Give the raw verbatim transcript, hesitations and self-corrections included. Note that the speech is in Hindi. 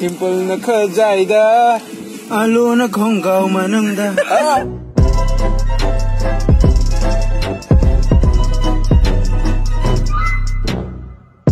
dimple na khajai da alu na khong gao manang da